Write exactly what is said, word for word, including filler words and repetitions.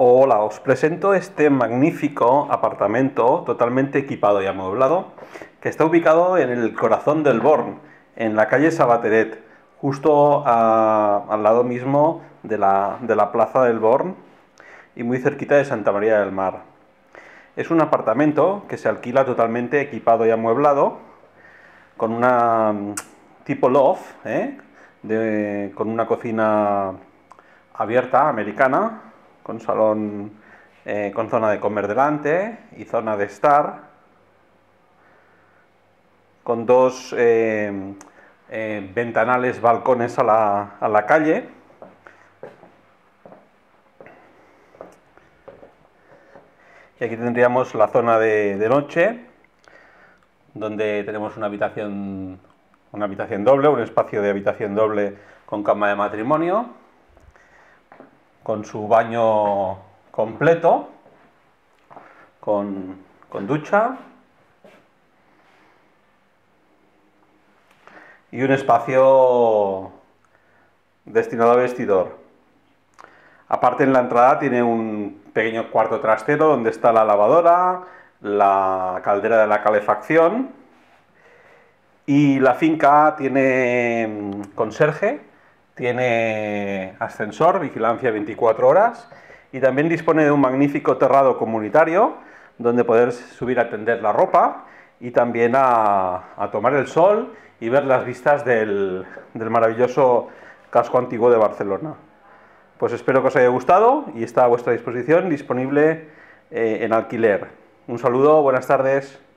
Hola, os presento este magnífico apartamento totalmente equipado y amueblado que está ubicado en el corazón del Born, en la calle Sabateret, justo a- al lado mismo de la, de la plaza del Born y muy cerquita de Santa María del Mar. Es un apartamento que se alquila totalmente equipado y amueblado con una mm, tipo loft, ¿eh? De- con una cocina abierta, americana, con salón, eh, con zona de comer delante y zona de estar, con dos eh, eh, ventanales, balcones a la, a la calle. Y aquí tendríamos la zona de, de noche, donde tenemos una habitación, una habitación doble, un espacio de habitación doble con cama de matrimonio, con su baño completo, con, con ducha y un espacio destinado a vestidor. Aparte, en la entrada tiene un pequeño cuarto trastero donde está la lavadora, la caldera de la calefacción, y la finca tiene mm, conserje, tiene ascensor, vigilancia veinticuatro horas, y también dispone de un magnífico terrado comunitario donde poder subir a tender la ropa y también a, a tomar el sol y ver las vistas del, del maravilloso casco antiguo de Barcelona. Pues espero que os haya gustado y está a vuestra disposición, disponible eh, en alquiler. Un saludo, buenas tardes.